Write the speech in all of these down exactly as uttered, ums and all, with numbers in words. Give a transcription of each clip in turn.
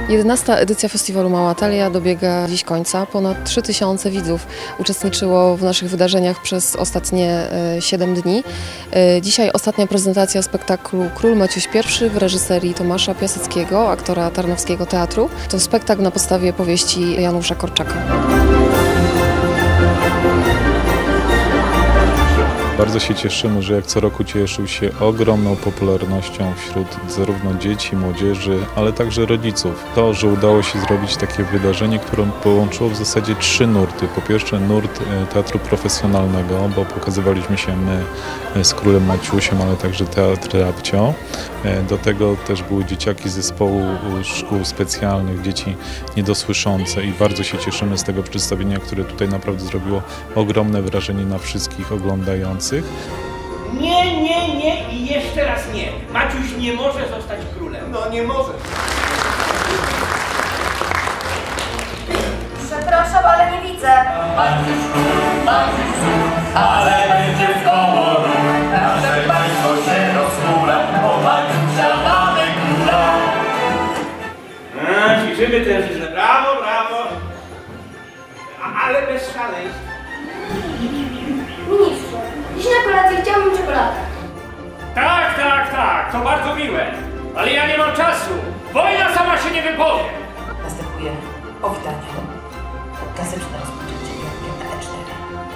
jedenasta edycja festiwalu Mała Talia dobiega dziś końca. Ponad trzy tysiące widzów uczestniczyło w naszych wydarzeniach przez ostatnie siedem dni. Dzisiaj ostatnia prezentacja spektaklu Król Maciuś I w reżyserii Tomasza Piaseckiego, aktora Tarnowskiego Teatru. To spektakl na podstawie powieści Janusza Korczaka. Bardzo się cieszymy, że jak co roku cieszył się ogromną popularnością wśród zarówno dzieci, młodzieży, ale także rodziców. To, że udało się zrobić takie wydarzenie, które połączyło w zasadzie trzy nurty. Po pierwsze nurt teatru profesjonalnego, bo pokazywaliśmy się my z Królem Maciusiem, ale także teatr Rabcio. Do tego też były dzieciaki z zespołu szkół specjalnych, dzieci niedosłyszące i bardzo się cieszymy z tego przedstawienia, które tutaj naprawdę zrobiło ogromne wrażenie na wszystkich oglądających. Nie, nie, nie i jeszcze raz nie. Maciuś nie może zostać królem. No nie może. Przepraszam, ale nie widzę. Maciuś król, Maciuś król, ale będzie w koło. Nasze państwo się rozhula, bo Maciusia mamy króla. A, ćwiczymy tężyznę. Brawo, brawo. A, ale bez szaleństw. Ministrze, dziś na kolację chciałbym czekoladę. Tak, tak, tak, to bardzo miłe. Ale ja nie mam czasu. Wojna sama się nie wypowie. Następuje powitanie. Klasyczne rozpoczęcie na E cztery.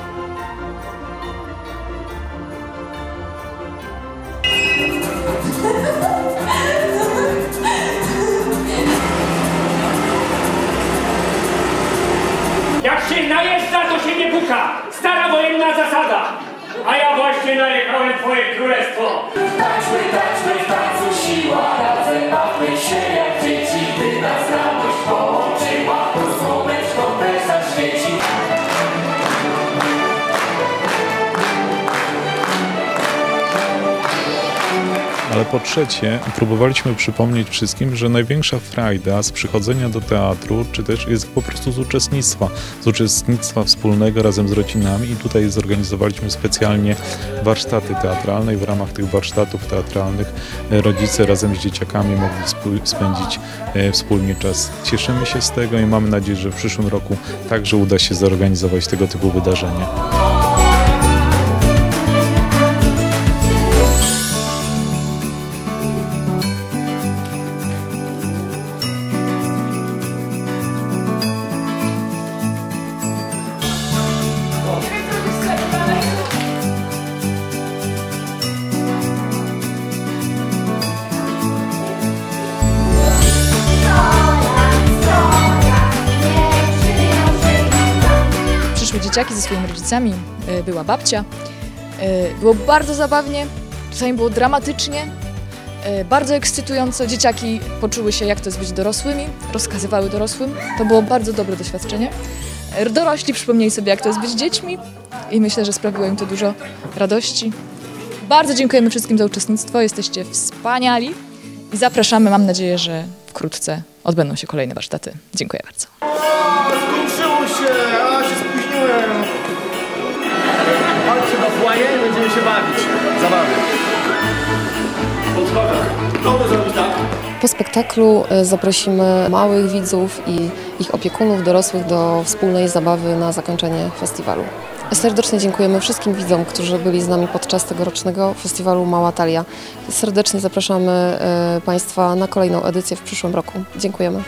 Jak się najeżdża, to się nie puka. Stara wojenna zasada. A ja właśnie najechałem twoje królestwo. Tańczmy, tańczmy, w tańcu siła. Razem bawmy się jak dzieci, by nas radość połączyła. To słoneczko też zaświeci. Ale po trzecie, próbowaliśmy przypomnieć wszystkim, że największa frajda z przychodzenia do teatru, czy też jest po prostu z uczestnictwa, z uczestnictwa wspólnego razem z rodzinami i tutaj zorganizowaliśmy specjalnie warsztaty teatralne i w ramach tych warsztatów teatralnych rodzice razem z dzieciakami mogli spędzić wspólnie czas. Cieszymy się z tego i mamy nadzieję, że w przyszłym roku także uda się zorganizować tego typu wydarzenia. Przyszły dzieciaki ze swoimi rodzicami, była babcia. Było bardzo zabawnie, czasami było dramatycznie, bardzo ekscytująco. Dzieciaki poczuły się, jak to jest być dorosłymi, rozkazywały dorosłym. To było bardzo dobre doświadczenie. Dorośli przypomnieli sobie, jak to jest być dziećmi i myślę, że sprawiło im to dużo radości. Bardzo dziękujemy wszystkim za uczestnictwo, jesteście wspaniali i zapraszamy, mam nadzieję, że wkrótce odbędą się kolejne warsztaty. Dziękuję bardzo. Skończyło się, a się spóźniłem. Chodźcie do foyer, będziemy się bawić. Zabawy. Po schodach. Kto to zrobić tak? Po spektaklu zaprosimy małych widzów i ich opiekunów dorosłych do wspólnej zabawy na zakończenie festiwalu. Serdecznie dziękujemy wszystkim widzom, którzy byli z nami podczas tegorocznego festiwalu Mała Talia. Serdecznie zapraszamy Państwa na kolejną edycję w przyszłym roku. Dziękujemy.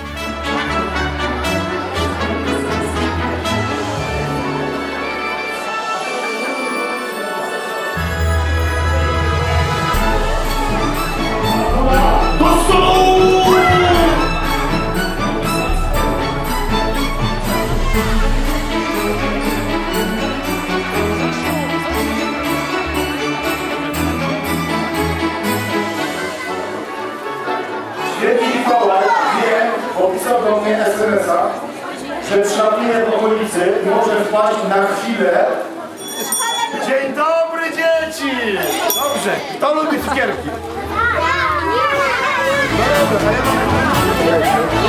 Świetny Mikołaj wie, opisał do mnie es em es a, że przylatuję w okolicy i może wpaść na chwilę. Dzień dobry, dzieci! Dobrze, kto lubi cukierki? No dobra, a ja mam...